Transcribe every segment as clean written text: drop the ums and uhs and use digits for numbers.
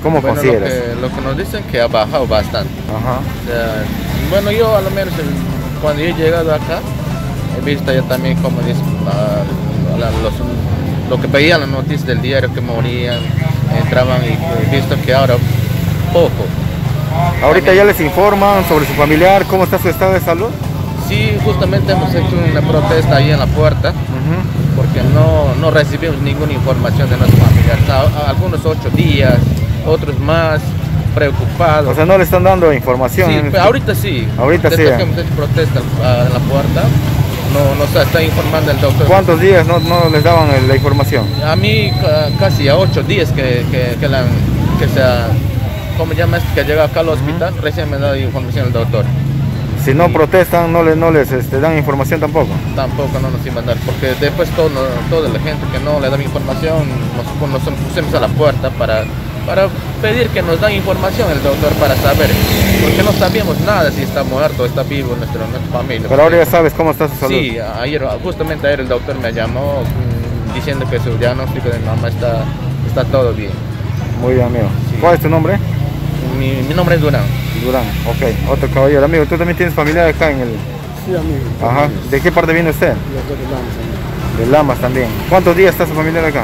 ¿Cómo Bueno, consideras? lo que nos dicen que ha bajado bastante. Ajá. O sea, bueno, yo a lo menos cuando yo he llegado acá, he visto ya también como dicen, lo que pedían las noticias del diario que morían, entraban y he visto que ahora poco. Ahorita También, ya les informan sobre su familiar, cómo está su estado de salud. sí, justamente hemos hecho una protesta ahí en la puerta. Porque no recibimos ninguna información de nuestros familiares. Algunos 8 días, otros más, preocupados. O sea, no le están dando información. Sí, pero ahorita sí. Ahorita Desde sí. que hemos hecho protesta en la puerta, nos está informando el doctor. ¿Cuántos días no les daban la información? A mí casi a 8 días que ¿cómo llama esto? Que llega acá al hospital, recién me da información el doctor. Si no protestan, no les dan información tampoco. Tampoco no nos iban a dar, porque después toda la gente que no le da información, nos pusimos a la puerta para pedir que nos dan información el doctor para saber, porque no sabíamos nada si está muerto o está vivo nuestra familia. Pero ahora ya sabes cómo está su salud. Sí, justamente ayer el doctor me llamó diciendo que su diagnóstico de mi mamá está todo bien. Muy bien, amigo. Sí. ¿Cuál es tu nombre? Mi nombre es Durán. Durán, ok. Otro caballero. Amigo, ¿tú también tienes familia acá en el...? Sí, amigo. Ajá. ¿De qué parte viene usted? Yo soy de Lamas, amigo. De Lamas también. ¿Cuántos días está su familia acá?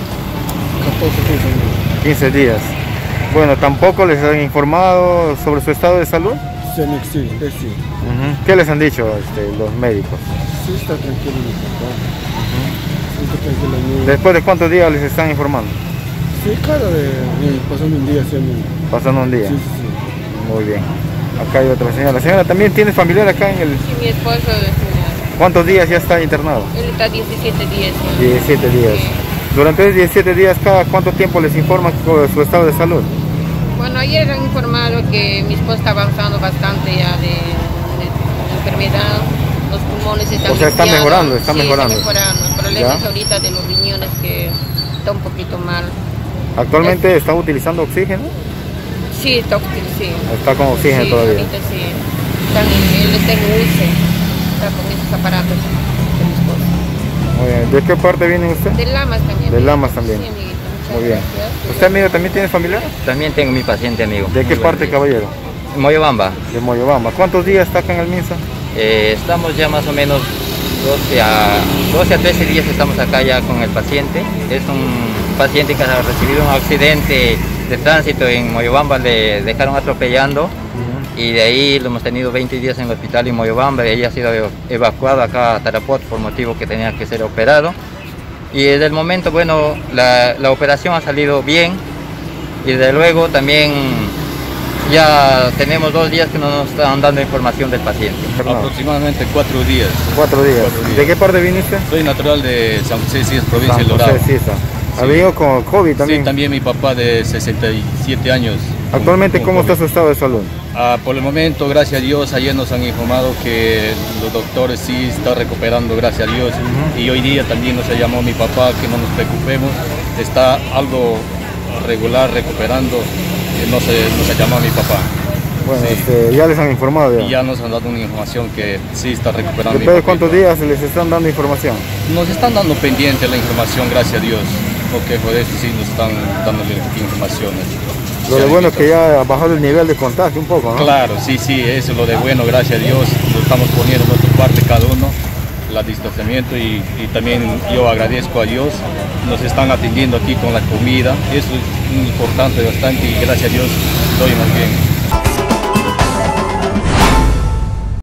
14 días, amigo. 15 días. Bueno, ¿tampoco les han informado sobre su estado de salud? Sí, sí. ¿Qué les han dicho los médicos? Sí, está tranquilo, mi papá. Sí, está tranquilo, amigo. ¿Después de cuántos días les están informando? Sí, claro, pasando un día, sí, amigo. Pasando un día. Sí, sí. Muy bien. Acá hay otra señora. ¿La señora también tiene familiar acá en el...? Sí, mi esposo es ¿Cuántos días ya está internado? él está 17 días. 17 días. Sí. Durante esos 17 días, ¿cada cuánto tiempo les informan sobre su estado de salud? Bueno, ayer han informado que mi esposo está avanzando bastante ya de enfermedad, los pulmones están O sea, está limpiados. mejorando, está Sí, mejorando. está mejorando. El problema ¿Ya? es ahorita de los riñones que está un poquito mal. ¿Actualmente está utilizando oxígeno? Sí, sí. Está con oxígeno Sí, todavía. ahorita sí. Él está en UCE, está con esos aparatos de mi esposo. Muy bien. ¿De qué parte viene usted? De Lamas también. De Lamas también. Sí, amiguito. Muchas Muy bien. gracias. ¿Usted, amigo, también tiene familiar? También tengo mi paciente, amigo. ¿De qué Muy parte, buenos días. caballero? Moyobamba. De Moyobamba. ¿Cuántos días está acá en el MINSA? Estamos ya más o menos 12 a 13 días estamos acá ya con el paciente. Es un paciente que ha recibido un accidente de tránsito en Moyobamba, le dejaron atropellando y de ahí lo hemos tenido 20 días en el hospital en Moyobamba. De ahí ha sido evacuado acá a Tarapot por motivo que tenía que ser operado. Y desde el momento, bueno, la operación ha salido bien y desde luego también ya tenemos 2 días que no nos están dando información del paciente. Aproximadamente 4 días. 4 días. 4 días. ¿De qué parte viene usted? Soy natural de San José Cis, provincia de San Dorado. José Sisa. Sí. ¿Ha venido con COVID también? Sí, también mi papá de 67 años. Actualmente, con ¿cómo está COVID. su estado de salud? Por el momento, gracias a Dios, ayer nos han informado que los doctores sí están recuperando, gracias a Dios. Y hoy día también nos llamó mi papá que no nos preocupemos, está algo regular, recuperando. Nos ha llamado mi papá. Bueno, Sí. ya les han informado Y ya nos han dado una información que sí está recuperando. ¿Después de mi cuántos papito. días les están dando información? Nos están dando pendiente la información, gracias a Dios, porque por eso sí nos están dando informaciones. Lo de bueno es que ya ha bajado el nivel de contagio un poco, ¿no? Claro, sí, eso es lo de bueno, gracias a Dios, lo estamos poniendo nuestra parte cada uno, el distanciamiento y también yo agradezco a Dios, nos están atendiendo aquí con la comida, eso es importante bastante y gracias a Dios estoy más bien.